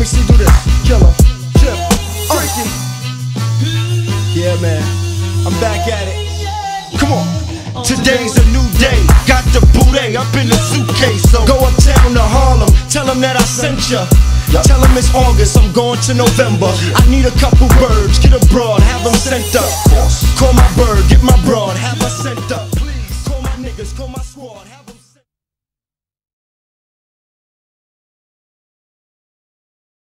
AC, do this. Killer, Chip, Freaky. Yeah, man, I'm back at it. Come on. Today's a new day. Got the booty up in the suitcase. So go uptown to Harlem, tell them that I sent ya. Tell them it's August, I'm going to November. I need a couple birds, get abroad, have them sent up.